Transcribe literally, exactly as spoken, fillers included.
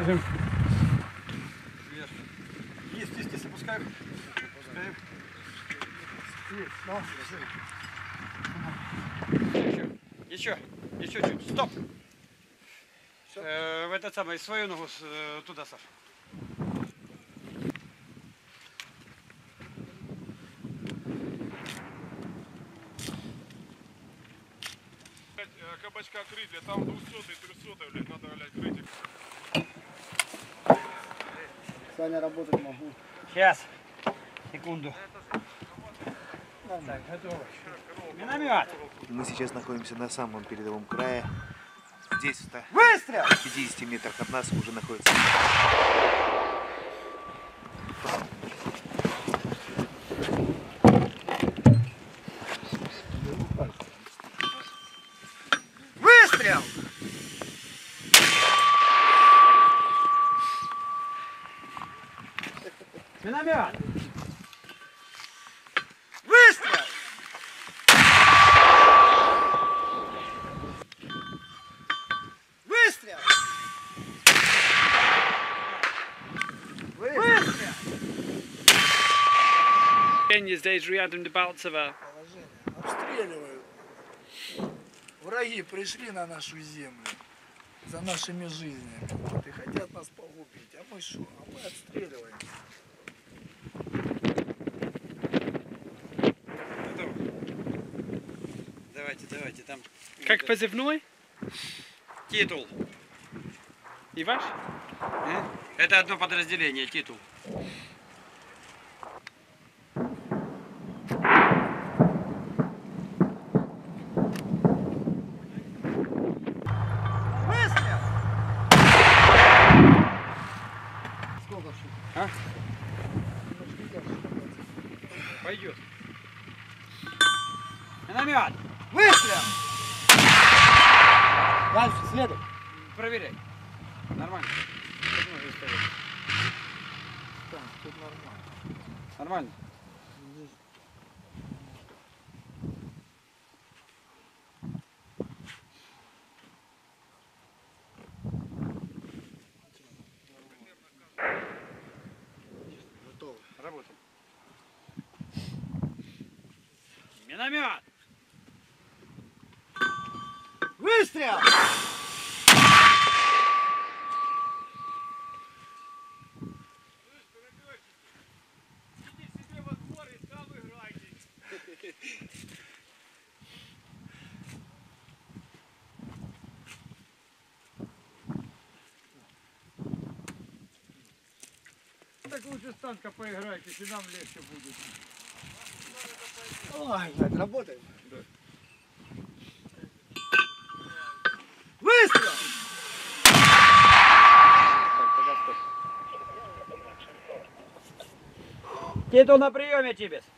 Держим. Вверх. Есть, есть, есть, опускаем. Опускаем. Есть, да. Еще, еще, еще чуть. Стоп. Э, в этот самый, свою ногу э, туда, Саш. Кабачка крыть, а там двухсотый, трехсотый, блядь, надо, блядь, крыть. Саня, работать могу. Сейчас. Секунду. Так, готово. Миномет. Мы сейчас находимся на самом передовом крае. Здесь, в Выстрел! пятидесяти метрах от нас, уже находится. Выстрел! Миномет! Выстрел! Выстрел! Выстрел! Здесь рядом Дебальцево. Обстреливают. Враги пришли на нашу землю за нашими жизнями. Вот, и хотят нас погубить. А мы что? А мы отстреливаем. Давайте, давайте, там. Как позывной? Титул. И ваш? Это одно подразделение, титул. Выстрел! Сколько штук? А? Пойдет. Миномет! Выстрел! Дальше, следуй. Проверяй. Нормально. Так, тут нормально. Нормально. Готово. Работаем. Миномет! Выстрел! Так лучше с танка поиграйте, если нам легче будет. Ой, так, работаем. Да. Выстрел! Так, тогда стоп. Титул на приеме, Тибис.